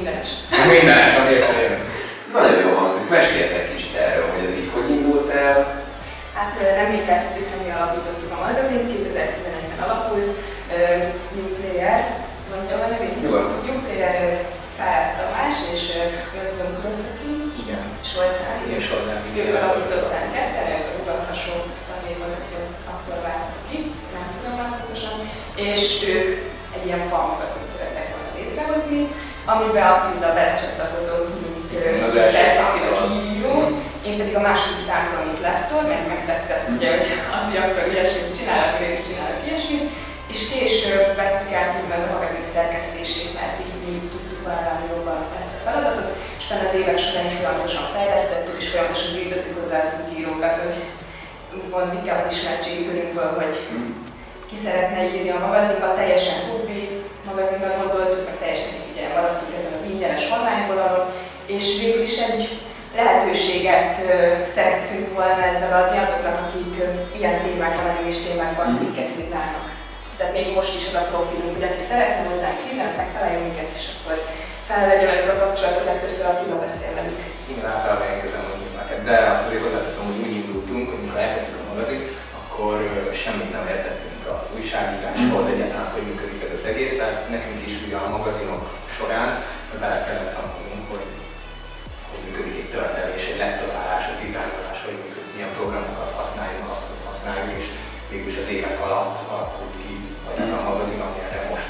mindenes. Mindenes, van értelem. Nagyon jó hangzik. Meséljetek kicsit erről, hogy ez így hogy indult el. Hát nem mi kezdtük, hanem mi alapítottuk a magazint, 2011-ben alapult. New Player, mondjam a nevét? Nyugodtan. New Player Kárász Tamás és Jöttöm Kroszaki. Igen. Soltán. Igen, Soltán. Ők alapították ketten, ők az ugathassó tanévot, akkor váltak ki, nem tudom már pontosan. És ők egy ilyen farmagatot szerettek volna létrehozni, amiben Attila belecsatlakozott, mint szerkesztő vagy író. Én pedig a második számtól, mint lektor, mert megtetszett, ugye, hogy Atti akkor ilyesmit csinál, akkor én is csinálok ilyesmit. És később vettük át meg a magazin szerkesztését, mert így mi tudtuk vállalni jobban ezt a feladatot, és utána az évek során is folyamatosan fejlesztettük, és folyamatosan gyűjtöttük hozzá a cikkírókat, hogy úgymond inkább az ismertségi körünkből, hogy ki szeretne írni a magazinba, teljesen hobbi magazinban gondoltuk, meg teljesen ugye maradtunk ezen az ingyenes online-vonalon, és végül is egy lehetőséget szerettünk volna ezzel adni azoknak, akik ilyen témákban, nagyon is témákban cikket írnának. Tehát még most is az a profilunk, hogy aki szeretne hozzánk írni, azt megtalálja minket, és akkor felvegye velük a kapcsolatot, legtöbbször Attila beszél velük. Igen, általában elkezdem mondani neked, de azt azért hozzáteszem, hogy úgy indultunk, hogy amikor elkezdtük a magazint, akkor semmit nem értettünk az újságíráshoz, egyáltalán, hogy működik ez az egész, tehát nekünk is ugye a magazinok során bele kellett tanulnunk, hogy működik egy törtelés, egy lektorálás, egy dizájnolás, hogy működik, milyen programokat használjuk, azt használjuk, és végülis az évek alatt alakult ki a magazin, ami erre most.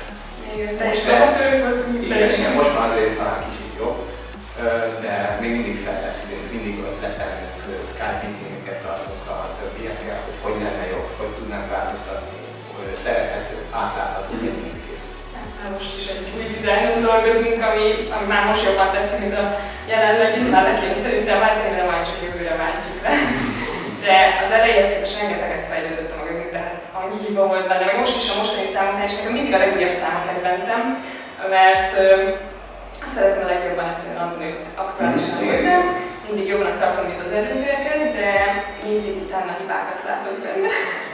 Igen, most már azért talán kicsit jobb, de még mindig fejlesztünk, mindig ötletelünk, Skype meetingeket tartunk a többiekkel, hogy lenne jobb, hogy tudnánk változtatni, szerethető, átlátható, mindig készül. Most is egy új dizájnon dolgozunk, ami már most jobban tetszik, mint a jelenlegi, már lekéne szerintem váltani, de majd csak jövőre váltjuk le. De az elejéhez képest rengeteget fejlődött a magazin, tehát annyi hiba volt benne, meg most is a mostani számoknál, és nekem mindig a legújabb számok kedvencem, mert azt szeretem a legjobban egyszerűen az nőtt aktuálisan hozzám. Mindig jobbnak tartom, mint az előzőeket, de mindig utána hibákat látok benne.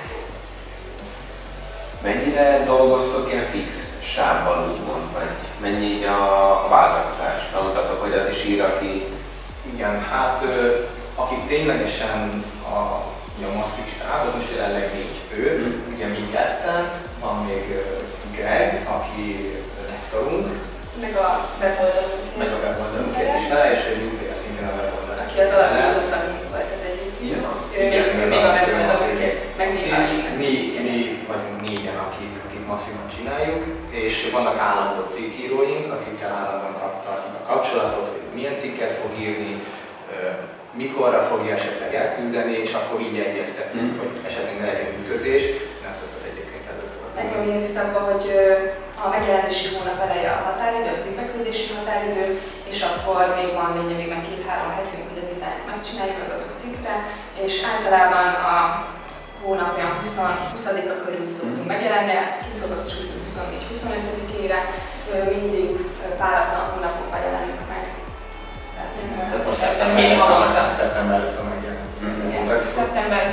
Mennyire dolgoztok ilyen fix sávban úgymond, vagy mennyi így a vállalkozás? Mondhatok, hogy az is ír, aki... Igen, hát akik ténylegesen a masszív stáb, az most jelenleg 4 fő, ugye mi ketten, van még Greg, aki lektorunk, meg a weboldalunk. Meg a weboldalunk is rá, és egy Júlia szintén a weboldalunk. Aki az alapítottan volt az egyik. Ő még a weboldalunk, meg mi vagyunk 4-en, akik masszívan csináljuk, és vannak állandó cikkíróink, akikkel állandóan tartjuk a kapcsolatot, hogy milyen cikket fog írni, mikorra fogja esetleg elküldeni, és akkor így egyeztetünk, hogy esetleg ne legyen ütközés, nem szokott egyébként előfordulni. Engem mindig szabva, hogy a megjelenési hónap eleje a határidő, a cikkbeküldési határidő, és akkor még van lényegében 2-3 hetünk, hogy a dizájnt megcsináljuk az adott cikkre, és általában a hónapja 20-a körül szoktunk megjelenni, ez ki szokott csúszni 24-25-ére, mindig páratlan hónapokban jelenünk meg. Tehát most szeptember lesz a megjelenés. Szeptember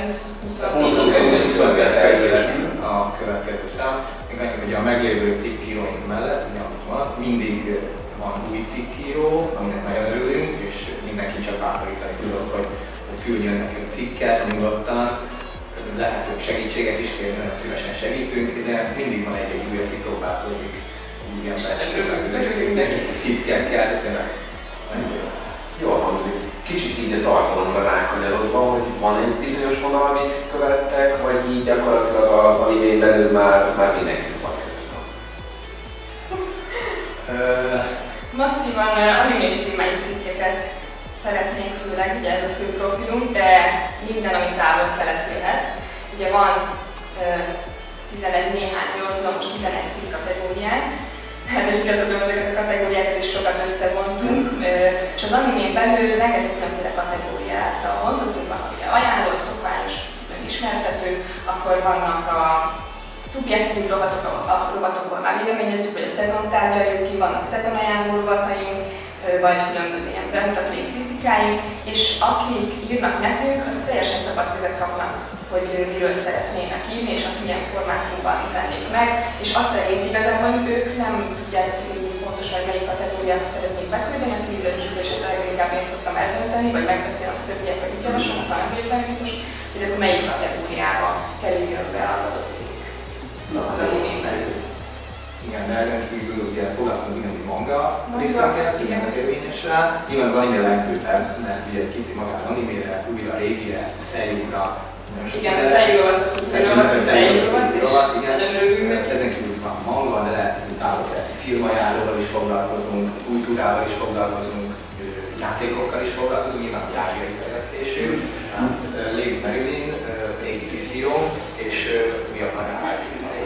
20-22 lesz a következő szám. Még annyi, hogy a meglévő cikkíróink mellett, ugye amit van, mindig van új cikkíró, aminek nagyon örülünk, és mindenki csak bátorítani tudok, hogy küldjön nekünk cikket nyugodtan. Lehet, hogy segítséget is kérni, nagyon szívesen segítünk, de mindig van egy új, aki próbálkozik. Igen, nekik cikket kell, de tényleg nagyon jó. Jól hangzik. Kicsit így a tartalomra rákanyarodva, hogy van egy bizonyos vonal, amit követtek, vagy így gyakorlatilag az animén belül már mindenki szabad kezet van? Masszívan animés témájú cikkeket szeretnénk főleg, ugye ez a fő profilunk, de minden, ami távol-kelet jöhet. Ugye van 11 néhány, jól tudom, most 11 cikk kategórián, Reméljük ezeket a kategóriákat is sokat összevontunk, és az animén belül rengeteg különféle kategóriára bontottunk, van ugye ajánló, szokványos, ismertető, akkor vannak a szubjektív rovatokból már véleményezzük, hogy a szezon tárgyaljuk ki, vannak szezonajánló rovataink, vagy különböző ilyen bemutatói kritikáink, és akik írnak nekünk, azok teljesen szabad kezet kapnak, hogy miről szeretnének írni, és azt milyen formátumban tennék meg, és azt szerint igazából ők nem tudják pontosan, hogy melyik kategóriát szeretnék beküldeni, azt működjük, és leginkább én szoktam eldönteni, vagy megbeszélni a többiek, hogy mit javasolnak, ha nem vagyok biztos, hogy akkor melyik kategóriába kerüljön be az adott cikk az animén belül. Igen, de ezen kívül ugye foglalkozunk mindenki manga részletkel, igen, érvényes rá. Nyilván van ennél legfőbb, mert ugye kicsit magát animére, újra, régire, Seiyúra. Igen, Seiyú volt az Seiyú volt, és nagyon örülünk neki. Ezen kívül van manga, de lehet, hogy távol-keleti filmajánlóval is foglalkozunk, kultúrával is foglalkozunk, játékokkal is foglalkozunk, nyilván a ázsiai fejlesztésű. Lady Marilyn, régi cikkíró, és mi a barát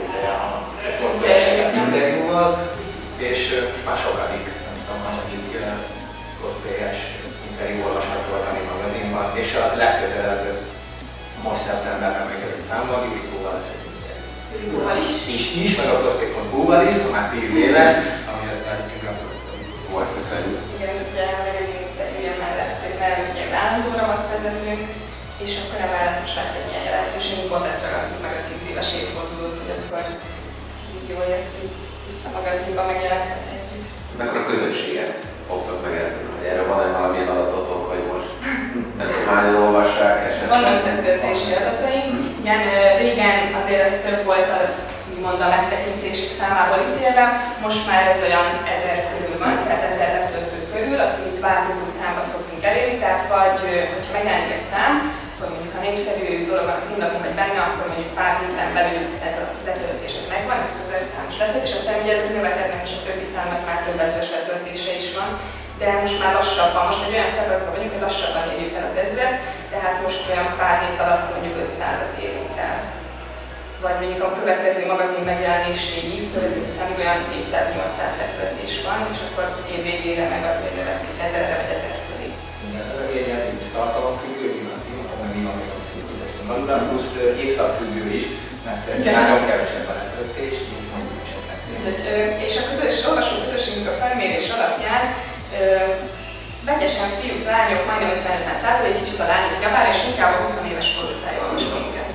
a interjúval, és már sokáig, nem tudom, hanyadik cosplayes interjú olvasható az Anime magazinban, és a legközelebb most szeptemberben megjelölt számban, Yurikóval Yurikóval is, meg a cosplay.hu-val is, már 10 éves, ami azt látjuk, volt köszönjük. Igen, ugye ilyen mellett ugye állandóramat vezetünk, és akkor emellett most lett egy ilyen lehetőségünk, pont ezt ragadtuk meg a 10 éves évfordulót, hogy akkor így jól jöttünk vissza a magazinba, megjelenthetjük. Mekkora közönséget fogtok meg ezt, hogy erről van-e valamilyen adatotok, hogy most nem tudom, hányan olvassák esetleg? Vannak betöltési adataim. Igen, régen azért ez több volt a megtekintések számából ítélve, most már ez olyan 1000 körül van, tehát 1000 letöltő körül, akit változó számba szoktunk elérni, tehát vagy, hogyha megjelenik egy szám, akkor mondjuk a népszerű dolog van a címlapon vagy benne, akkor mondjuk pár héten belül ez a letöltés megvan, ez az 1000 számos letöltés, aztán ugye ezek növekednek, és a többi számnak már több ezeres letöltése is van, de most már lassabban, most egy olyan szakaszban vagyunk, hogy lassabban érjük el az 1000-et, tehát most olyan pár hét alatt mondjuk 500-at érünk el. Vagy mondjuk a következő magazin megjelenéséig, következő számig olyan 400-800 letöltés van, és akkor év végére meg azért növekszik 1000-re vagy 1000 fölé. Igen, ez a lényeg, hogy tartalom függő, nyilván címlapon, mi van még a függő, plusz évszak függő is, mert nagyon kevesebb a letöltés, így mondjuk esetleg. És a olvasó közösségünk a felmérés alapján vegyesen fiúk, lányok, majdnem 50%, kicsit a lányok javára, és inkább a 20 éves korosztály olvasó minket.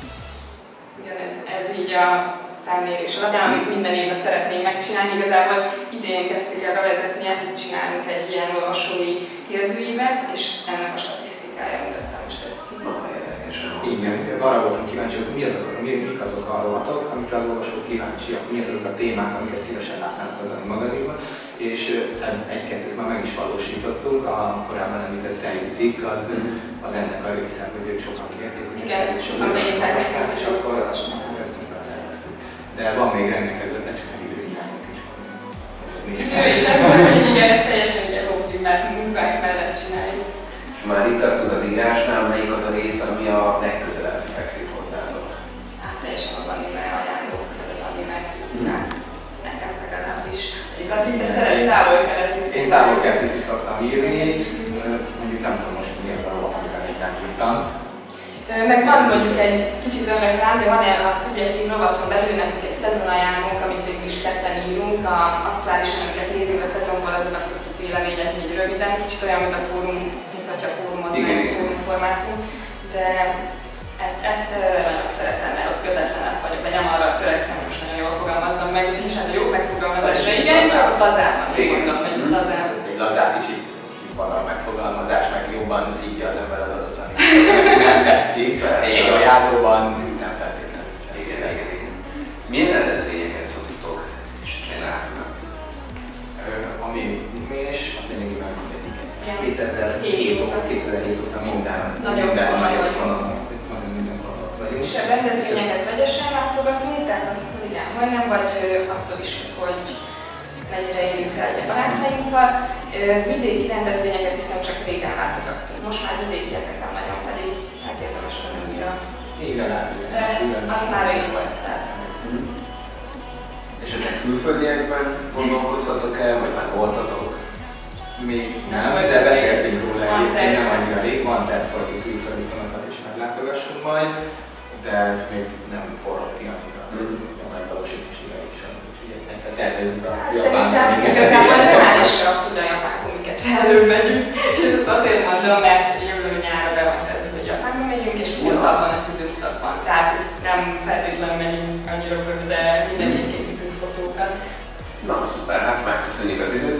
Ez így a felmérés alapján, amit minden évben szeretnénk megcsinálni. Igazából idén kezdtük el bevezetni, ezt így csinálunk egy ilyen olvasói kérdőívet, és ennek a statisztikája mutattam most ezt. Igen, arra voltam kíváncsi, hogy mik azok a rovatok, amikre az olvasók kíváncsiak, mik azok a témák, amiket szívesen látnának az magazinban, és egy-kettőt már meg is valósítottunk, a korábban említett Seiyú cikk az ennek a része, hogy ők sokan kérték, hogy sokan mélyítek, és akkor de van még rengeteg ötlet, csak az időhiányok is van. Igen, ez teljesen ugye hobbi, mert munkák mellett csináljuk. Már itt tartunk az írásnál, melyik az a rész, ami a legközelebb fekszik hozzátok? Hát teljesen az anime ajánlók, vagy az anime nekem legalábbis. Te szeretsz távol-keleti? Én távol-keletit is szoktam írni, mondjuk nem tudom most milyen valóban, amivel én nem írtam. Meg van mondjuk egy kicsit önreklám, de van ilyen a szubjektív rovaton belül nekünk egy szezonajánlónk, amit végül is ketten írunk, aktuálisan, amiket nézünk a szezonból, azokat szoktuk véleményezni így röviden, kicsit olyan, mint a fórum, mint hogyha fórumoznak, fórumformátum, de ezt nagyon szeretem, mert ott kötetlenebb vagyok, vagy nem arra törekszem, hogy most nagyon jól fogalmazzam meg, és hát jó megfogalmazásra, igen, csak lazában, én mondom, hogy lazában. Egy lazább kicsit van a megfogalmazás, meg jobban szívja az ember az adatlan. Nem tetszik, egy ajánlóban nem feltétlenül. Igen. Milyen rendezvényeket szoktatok csinálni? Ami és azt lényegében 2007 óta minden konon vagyunk. És a rendezvényeket vegyesen látogatunk, tehát azt igen, majdnem, vagy attól is, hogy mennyire érjük fel a barátainkkal. Vidéki rendezvényeket viszont csak régen látogattunk. Most már vidékieket nem nagyon, pedig érdemes lenne újra. Igen, de az már rég volt. És ennek külföldiekben gondolkoztatok el, vagy már voltatok? Még nem, de beszéltünk róla egyébként, nem annyira rég van, tehát hogy külföldi konokat is meglátogassunk majd, de ez még nem forrott ki annyira a megvalósításra is. Úgyhogy egyszer tervezzük a Szerintem igazából reálisra, hogy a japán komiket előmegyünk, és ezt azért mondom, mert jövő nyára be van tervezve, hogy Japánba megyünk, és pont abban az időszakban. Tehát nem feltétlenül megyünk annyira, de mindenki készítünk fotókat. Na szuper, hát megköszönjük az időt.